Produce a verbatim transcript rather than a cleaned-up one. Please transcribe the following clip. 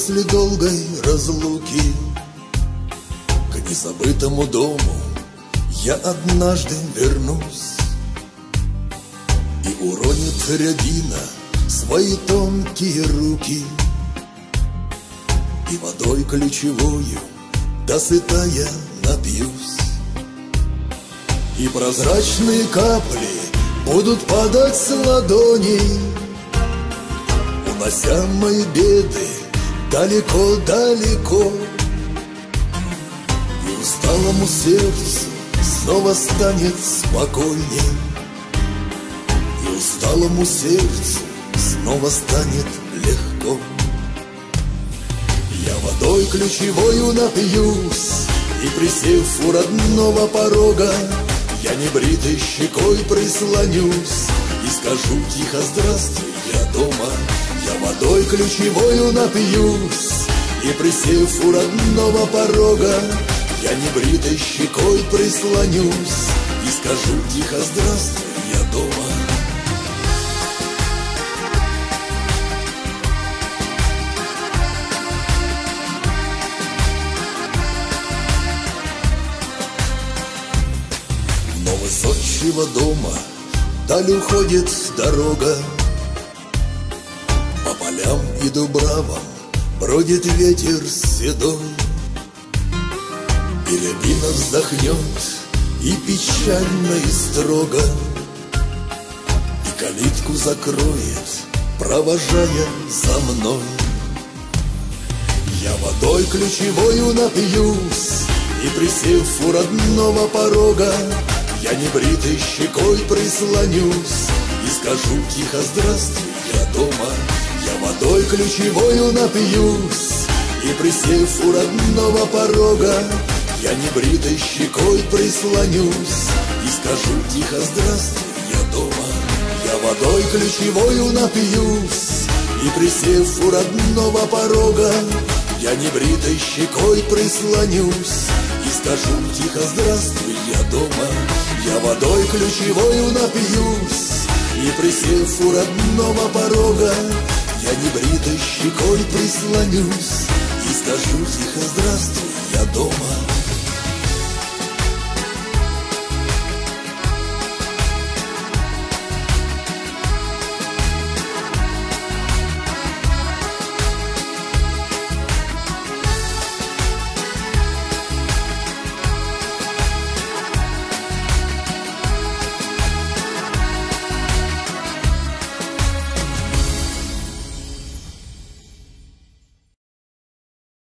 после долгой разлуки к незабытому дому я однажды вернусь, и уронит рябина свои тонкие руки, и водой ключевою досыта напьюсь, и прозрачные капли будут падать с ладоней, унося мои беды далеко-далеко. И усталому сердцу снова станет спокойней, и усталому сердцу снова станет легко. Я водой ключевою напьюсь, и присев у родного порога, я небритой щекой прислонюсь и скажу тихо: здравствуй, я дома. Я водой ключевою напьюсь, и присев у родного порога, я небритой щекой прислонюсь и скажу тихо: здравствуй, я дома. Но высокого дома даль уходит дорога, по полям и дубравам бродит ветер седой, и рябина вздохнет, и печально, и строго, и калитку закроет, провожая за мной. Я водой ключевою напьюсь, и присев у родного порога, я небритой щекой прислонюсь и скажу тихо: здравствуй, я дома. Я водой ключевою напьюсь, и присев у родного порога, я небритой щекой прислонюсь и скажу тихо: здравствуй, я дома. Я водой ключевою напьюсь, и присев у родного порога, я небритой щекой прислонюсь и скажу тихо: здравствуй, я дома. Я водой ключевою напьюсь, и присев у родного порога, я небритой щекой прислонюсь и скажу тихо: здравствуй, я дома.